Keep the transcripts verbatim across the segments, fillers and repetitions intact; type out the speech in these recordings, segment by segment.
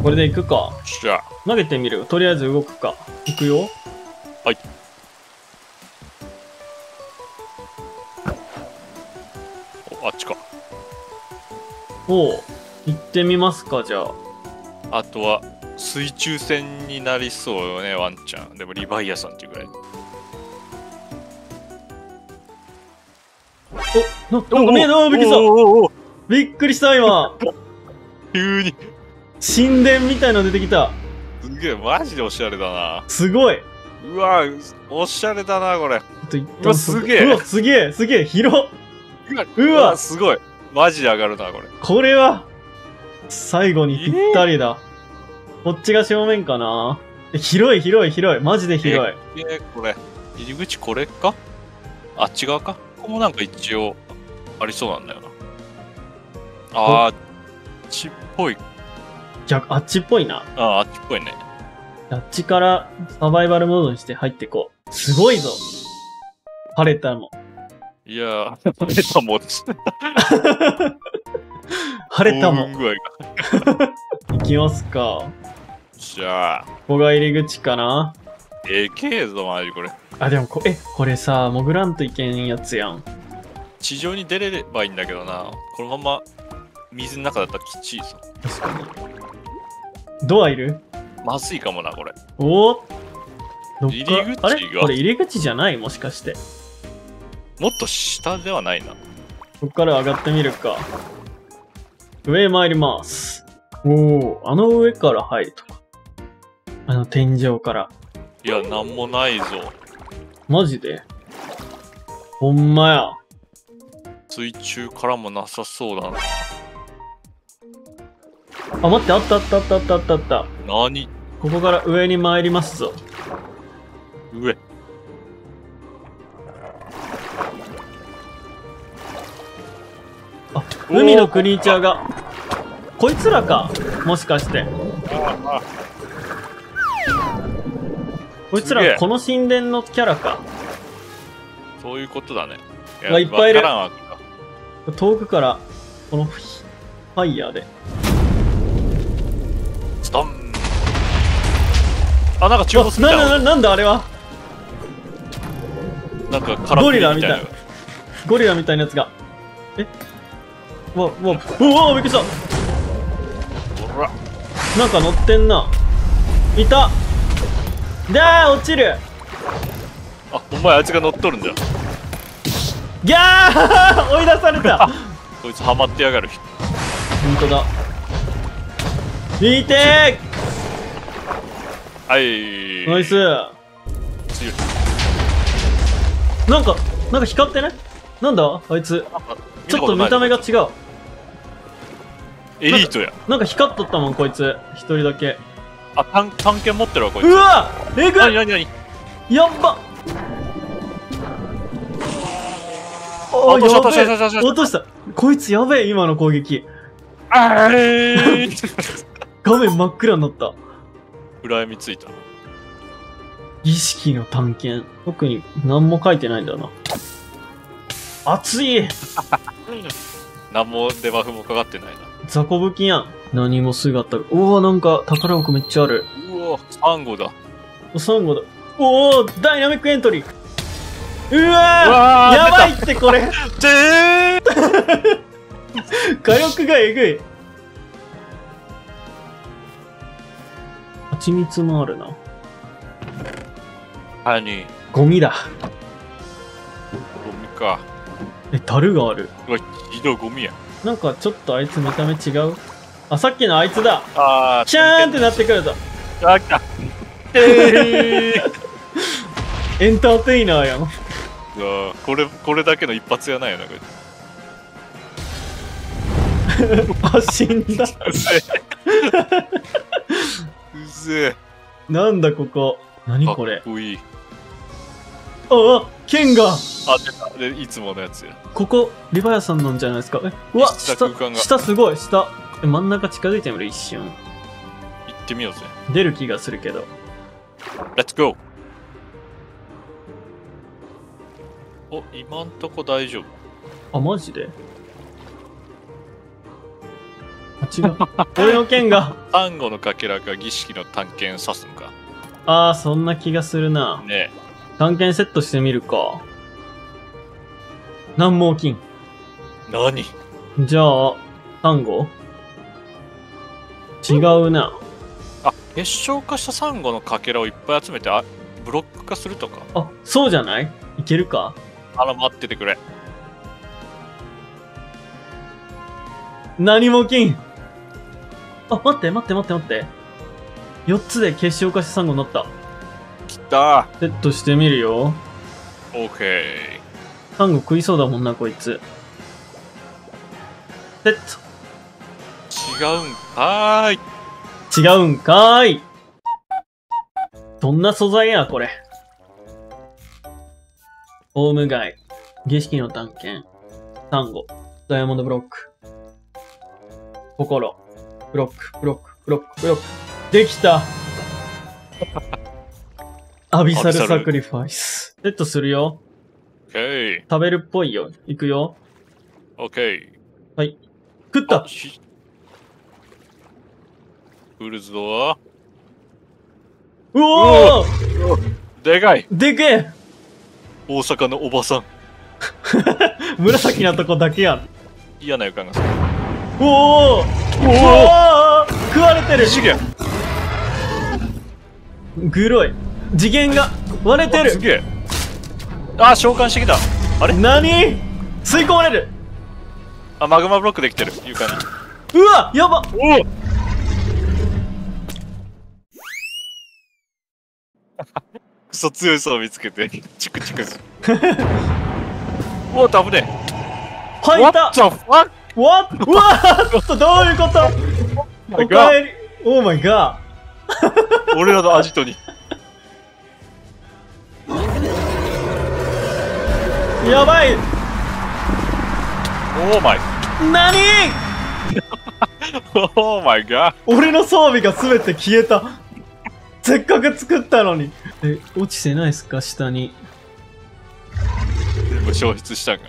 これでいくか。 しゃ。 投げてみる。とりあえず動くか。いくよ。 はい。お、あっちか。 おう。行ってみますか、じゃあ。 あとは、水中戦になりそうよね、ワンちゃん。でも、リヴァイアさんっていうぐらい。 お、な、なんか見えた、びっくりした。びっくりした、今。 急に。 神殿みたいの出てきた。 すげえ、マジでおしゃれだな。 すごい。 うわ、おしゃれだな、これ。 うわ、 すげえ。 うわ、すげえ、すげえ、広っ。 うわ、すごい。マジで上がるな、これ。 これは、最後にぴったりだ。えー、こっちが正面かな。広い、広い、広い。マジで広い。 えー、これ。入り口これか？あっち側か？ここもなんか一応、ありそうなんだよな。あー、あっちっぽい。 逆、あっちっぽいな。 ああ、あっちっぽいね。 あっちからサバイバルモードにして入っていこう。すごいぞ。晴れたも。 いやー、晴れたもです。 晴れたも。 具合が。行きますか。 じゃあ。 ここが入り口かな。 えけえぞ、マジこれ。 あ、でもこ、え、これさ、潜らんといけんやつやん。 地上に出れればいいんだけどな。このまま水の中だったらきちいぞ。 確かに。ドアいる？ まずいかもな、これ。 おお。 入り口が。 あれこれ入り口じゃない？もしかして。 もっと下ではないな。 ここから上がってみるか。上へ参ります。おお、あの上から入るとか。あの天井から。 いや、なんもないぞ。 マジで？ほんまや。 水中からもなさそうだな。 あ、待って、あったあったあったあったあったあった。 何？ ここから上に参りますぞ。 上。 あ、海のクリーチャーが。こいつらか？もしかして。 ああ、 こいつらこの神殿のキャラか。 そういうことだね。 いや、いっぱいいる。 わ遠くからこのファイヤーで。 ストン。あ、なんか中ボスみたいな。 な、な、なんだあれは。 なんかカラゴリラみたいな。ゴリラみたいなやつが。え、わ、わ、うわ、びっくりした。 ほら。 なんか乗ってんな。いた。だー、落ちる。 あ、お前あいつが乗っとるんだよ。 ギャー追い出された。 こいつハマってやがる。 本当だ。見てー。はい。 ナイス。 強い。 なんか、なんか光ってね。なんだあいつ。ちょっと見た目が違う。 エリートや。 なんか光っとったもん、こいつ。一人だけ。 あ、探探検持ってるわ、こいつ。 うわえぐい。 なになになにやっば。 あ、落とした落とした落とした。こいつやべえ、今の攻撃。 あー画面真っ暗になった。 暗闇ついた。 儀式の探検。特に何も書いてないんだな。熱い。 何もデバフもかかってないな。 雑魚武器やん。何も姿が。おお、なんか宝箱めっちゃある。 うわ、サンゴだ。 サンゴだ。おお、ダイナミックエントリー。うわー、やばいってこれ。 てー火力がえぐい。蜂蜜もあるな。 はに。 ゴミだ。 ゴミか。 え、樽がある。 うわ、ひどいゴミや。 なんかちょっとあいつ見た目違う。あ、さっきのあいつだ。 あー、 キャーンってなってくると。 あ、来た。えーエンターテイナーやん。 うわ、これ、これだけの一発やないよな、これ。 あ、死んだ。 うぜえ。うぜえ。 なんだここ。何これ。 かっこいい。 ああ、剣が。 あ、出た。で、いつものやつや。 ここ、リヴァヤさんなんじゃないですか。え、うわ、 下下、 空間が下すごい、下。え、真ん中近づいてみる、一瞬。 行ってみようぜ。 出る気がするけど。 レッツゴー。お、今んとこ大丈夫。 あ、マジで違う。俺の剣が。 サンゴのかけらが儀式の探検指すんか。 ああ、そんな気がするな。 ね探検セットしてみるか。南毛金。 え。何じゃあ、サンゴ違うな。 あ、結晶化したサンゴのかけらをいっぱい集めて、あ、ブロック化するとか。 あ、そうじゃない？いけるか？ あら、待っててくれ。 何も金。あ、待って待って待って待って。よっつで結晶化したサンゴになった。 きたセットしてみるよ。 ー。オッケサンゴ食いそうだもんな、こいつ。セット。 ー。違うんかーい。 違うんかーい。どんな素材や、これ。オウムガイ。儀式の探検。サンゴ。ダイヤモンドブロック。心。ブロック、ブロック、ブロック、ブロック。できた。アビサルサクリファイス。セットするよ。 オッケー。 食べるっぽいよ。いくよ。 オッケはい。食ったー。しフルズドア。 うおーでかい。 でけえ大阪のおばさん。 紫なとこだけやん。 嫌な予感がする。 おおおお食われてる次元。 グロい。次元が割れてる。 すげえ。あー、召喚してきた。あれ何吸い込まれる。 あ、マグマブロックできてる。床に。 うわやばおおクソ強い層見つけて、チクチクする。おお、危ねえ。 入った What the fuck? わっうわーっとどういうことおかえりオーマイガ俺らのアジトに。 ーやばいオーマイ。 何オーマイガー。 俺の装備が全て消えた。せっかく作ったのに。え、落ちてないっすか下に。 全部消失したんか。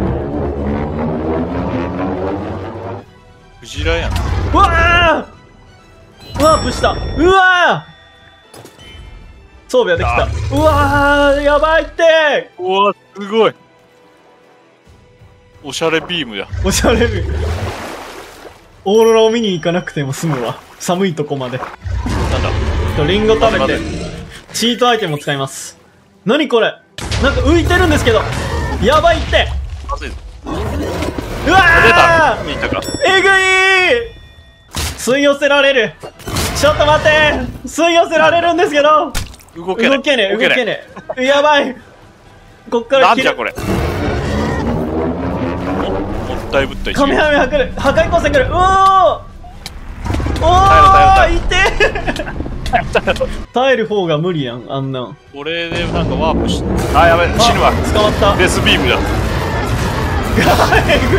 クジラやん。 うわーワープしたうわー装備はできた。うわーやばいってうわ、すごい。おしゃれビームや。 おしゃれる。オーロラを見に行かなくても済むわ。寒いとこまで。 なんだとリンゴ食べて、チートアイテムを使います。何これなんか浮いてるんですけど。やばいって。 まずいぞ。 うわ出た。 ー見たか。 えぐい吸い寄せられる。ちょっと待って吸い寄せられるんですけど動けねえ。 動けねえ動けねえやばいこっから切れなんじゃこれ。お、もったいぶった一撃。 カメハメハ来る破壊光線来るうおーお耐えろーいて耐える方が無理やんあんなんこれでなんかワープし。あ、やべえ、死ぬわ。 捕まったデスビームだ。 えぐ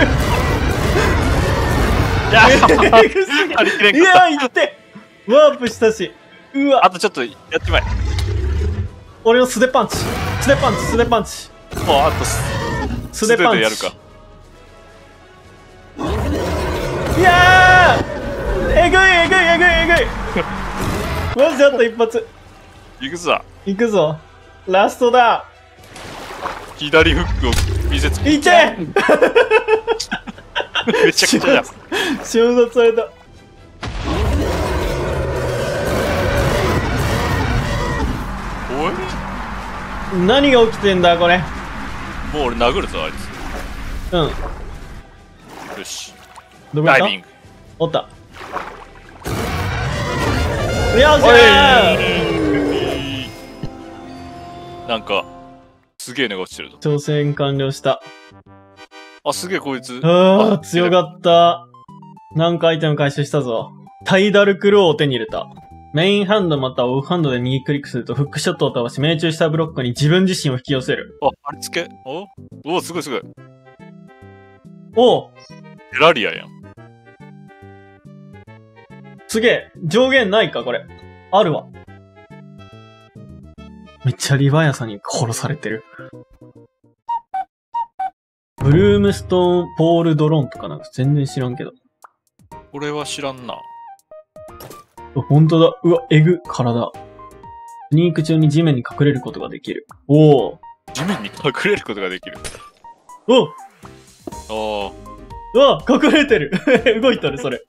えぐすぎ張り切れんいかっやいってワープしたしうた。あわとちょっとやってまえ。 俺の素手パンチ素手パンチ素手パンチもうあとす素手パンチでやるか。 いやーえぐいえぐいえぐいえぐいマジであと一発いくぞ。 いくぞラストだ左フックを見せつけ。 いてめちゃくちゃじゃん。 瞬殺されたおい、 何が起きてんだこれもう俺殴るぞあいうんつ。よし。 どこやったダイビング。 おったよっしゃーなんかすげえのが落ちてるぞ。 挑戦完了したあ、すげえこいつ。 あー強かったなんかアイテム回収したぞタイダルクローを手に入れたメインハンドまたはオフハンドで右クリックするとフックショットを倒し命中したブロックに自分自身を引き寄せるあ、あれつけ。おお、すごいすごい。 おうテラリアやん。 すげえ上限ないかこれあるわめっちゃリヴァイアさんに殺されてるブルームストーンポールドローンとかなんか全然知らんけどこれは知らんな。 うわほんとだ。うわ、えぐ、体。スニーク中に地面に隠れることができる。おお。 地面に隠れることができる。 おああ。 うわ、隠れてる。動いとる、それ。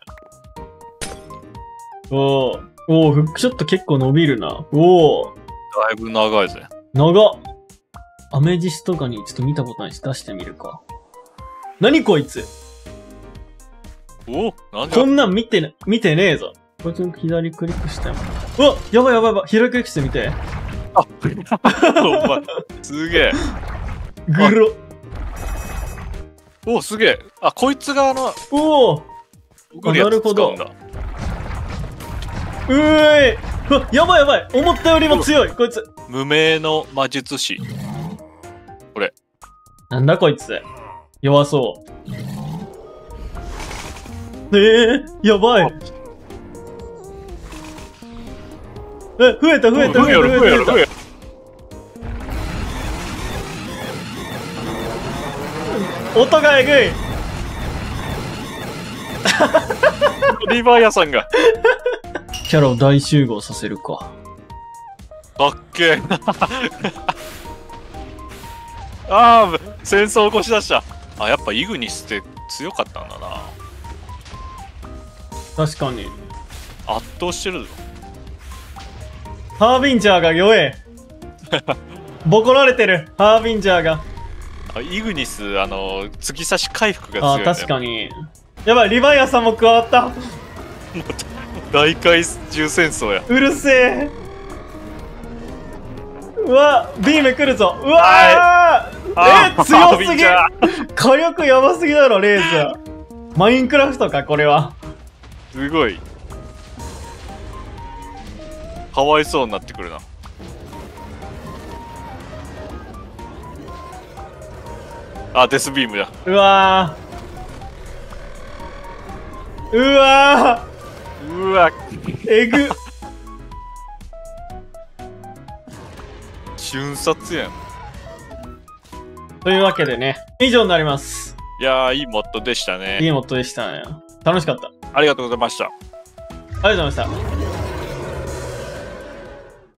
おー。おー、フックショット結構伸びるな。おー。 だいぶ長いぜ。 長っ。アメジストガニちょっと見たことないし出してみるか。何こいつおなんでこんなん見て、見てねえぞ。こいつの左クリックしたよ。うわやばいやばいやばい。左クリックしてみて。 あお前、すげえ。 グロ。 おすげえ。あ、こいつがあの、 おおグリアス使うんだ。 うーい。うわやばいやばい。思ったよりも強い、こいつ。 無名の魔術師。これ。 なんだこいつ。弱そう。えー、やばい。え、増えた増えた増えた増えた増えた。 増えた。 音がえぐい。 リヴァイアさんが。 キャラを大集合させるか。 かっけえ。ああ、戦争起こし出した。あ、やっぱイグニスって強かったんだな。 確かに。 圧倒してるぞ。 ハービンジャーが弱え。ボコられてる、ハービンジャーが。 あイグニス、あの、突き刺し回復が強い、 あ、 ね。 確かに。やばい、リヴァイアさんも加わった。 大怪獣戦争や。 うるせえ。うわ、ビーム来るぞ。うわー、え、強すぎ。火力やばすぎだろ、レーザー。マインクラフトか、これは。 すごい。かわいそうになってくるな。あ、デスビームだ。 うわー。うわー。うわ。 えぐ。 瞬殺やん。 というわけでね、以上になります。 いやー、いいモッドでしたね。 いいモッドでしたね。楽しかった。 ありがとうございました。 ありがとうございました。